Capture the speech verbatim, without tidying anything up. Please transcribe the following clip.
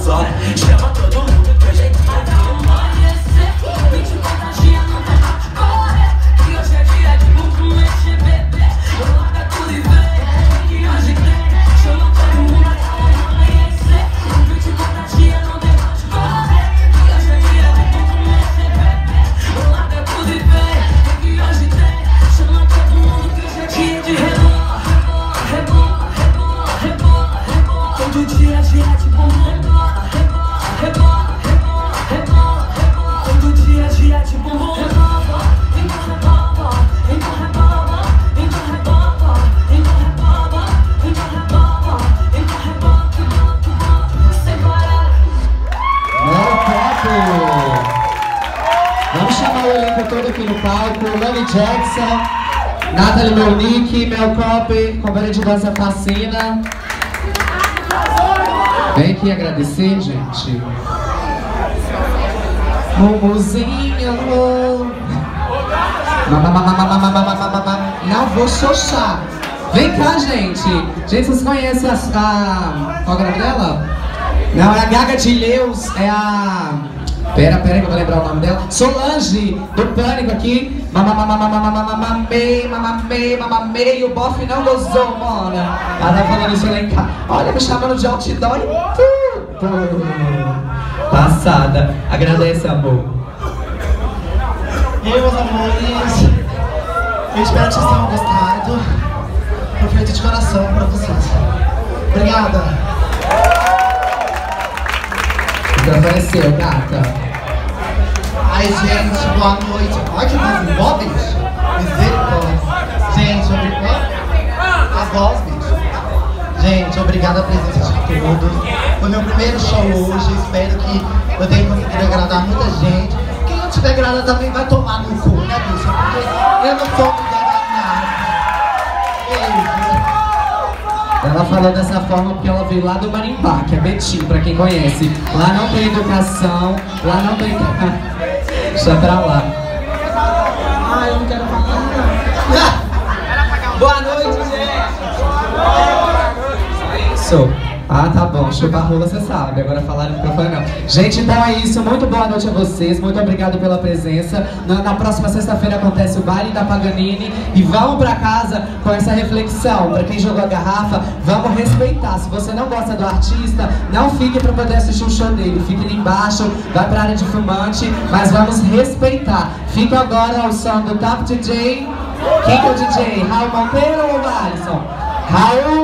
duas horas. Chama todo mundo que hoje é dia de amanhecer. Vem te contagia, não tem pra te correr. Que hoje é dia de muito mexer, bebê. Larga tudo e vem, que hoje tem. Chama todo mundo até amanhecer. Vem te contagia, não tem pra te correr. Que hoje é dia de muito mexer, bebê. Larga tudo e vem, que hoje tem. Chama todo mundo que hoje é dia de rebola, rebola, rebola, rebola, rebola. Todo dia é dia de bom rebola, rebola, rebola, rebola, rebola. Todo dia é dia de bom rebola. Então rebola, então rebola, então rebola, então rebola, então rebola, então rebola, sem parar. Mel Copo! Vamos chamar o elenco todo aqui no palco. Lani Jackson, Nathalie Melnick, Mel Copo, companhia de dança Fascina. Vem aqui agradecer, gente. Mumuzinho. Não vou xoxar. Vem cá, gente. Gente, vocês conhecem a... a... Qual é o nome dela? Não, é a Gaga de Leus. É a... Pera, pera que eu vou lembrar o nome dela. Solange, do Pânico aqui. Mamamei, mamamei, mamamei. O bofe não gozou, mona. Ela tá falando isso lá em casa. Olha, me chamando de outdoor e tudo. Passada. Agradece, amor. E aí, meus amores, eu espero que vocês tenham gostado. Foi feito de coração pra vocês. Obrigada. Então apareceu, gata. Ai, gente, boa noite. Olha que voz imóveis. Misericórdia. Gente, obrigado. A voz, bicho. Gente, obrigado a presença de todos. Foi meu primeiro show hoje. Espero que eu tenha conseguido agradar muita gente. Quem não tiver agradado também vai tomar no cu, né, bicho? Porque eu não sou obrigada a nada. Beijo. Ela falou dessa forma porque ela veio lá do Marimbá, que é Betim, pra quem conhece. Lá não tem educação, lá não tem... Deixa pra lá. Ai, eu não quero falar nada. Boa noite, gente. Isso. Ah, tá bom. Chupar rola, você sabe. Agora falar no microfone não. Gente, então é isso. Muito boa noite a vocês. Muito obrigado pela presença. Na, na próxima sexta-feira acontece o baile da Paganini. E vamos pra casa com essa reflexão. Pra quem jogou a garrafa, vamos respeitar. Se você não gosta do artista, não fique pra poder assistir o show dele. Fique ali embaixo, vai pra área de fumante. Mas vamos respeitar. Fica agora ao som do Top D J. Quem que é o D J? Raul Monteiro ou Alisson? Raul!